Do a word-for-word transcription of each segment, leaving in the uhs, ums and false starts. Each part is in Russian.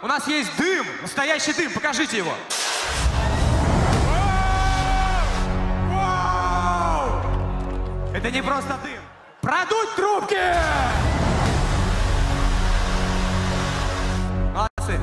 У нас есть дым, настоящий дым, покажите его. Это не просто дым. Продуть трубки! Молодцы.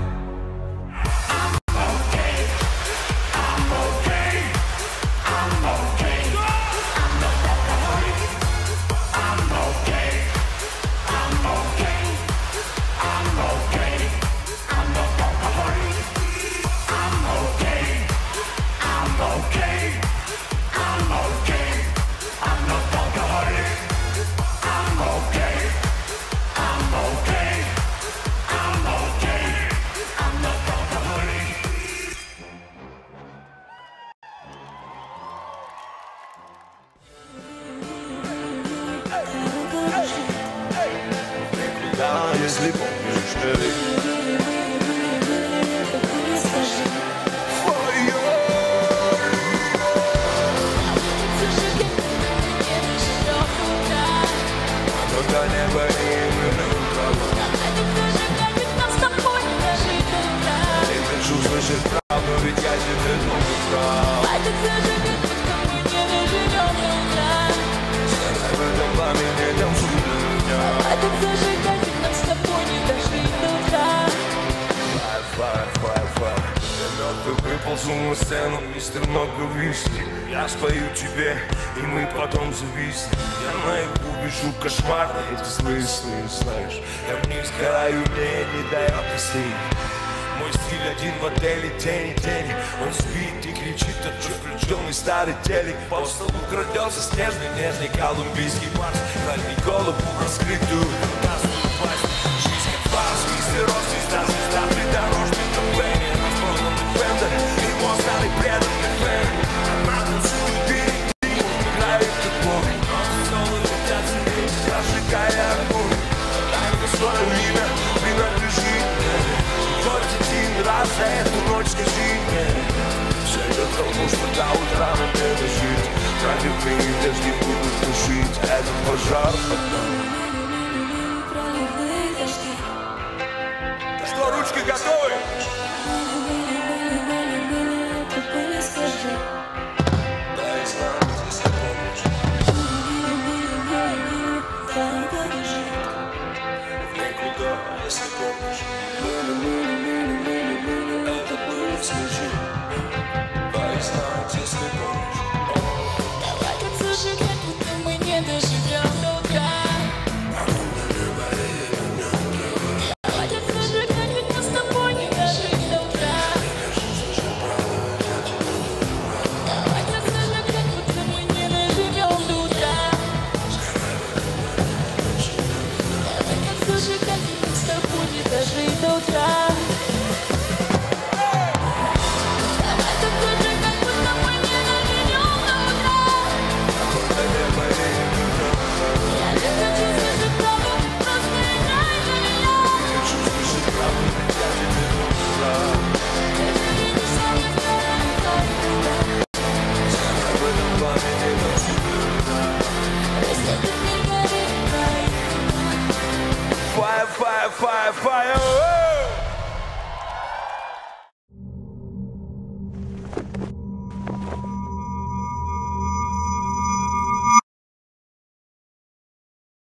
Если помнишь, эй. Когда небо именно утро. Ты хочу слышать правду, ведь я тебе много прав. Сказать в этом пламени, там судья. Выползу на сцену, мистер много виски. Я спою тебе, и мы потом зависнем. Я наяву вижу кошмар, эти злые сны, знаешь. Я вниз сгораю, мне не дает мыслей. Мой стиль один в отеле, тени, тени. Он спит и кричит, от чё включенный старый телек. По столу крадется снежный, нежный колумбийский марс. Хладный голову раскрытую, фантастную пасть. Жизнь как фарс, мистер Рос, звезда, звезда, придорожный кафе. И мой старый преданный фэн. Она танцует впереди, играет как бог. Но соло летят земли, зажигая огонь. Дай мне свое имя, принадлежи мне. Хоть один раз за эту ночь скажи мне. Все идет потому, что до утра нам не дожить. Проливные дожди будут тушить этот пожар. Что, ручки готовы? Дай знак, если помнишь. Никуда, если помнишь. Это было смешно. Дай знак, если помнишь. Давай так зажигать, будто мы не доживем до утра. Давай так зажигать, ведь мы с тобой не дожить до утра. Давай так зажигать, будто мы не доживем до утра. Давай так зажигать, ведь мы с тобой не дожить до утра. Давай так зажигать, будто мы не доживем до утра. Я не хочу слышать правду, просто играй за меня. Хочу слышать правду, ведь я тебе много. Ты же видишь, что я сгораю. В этом пламени там судьба. Если ты не горишь, Fire, fire, fire, fire.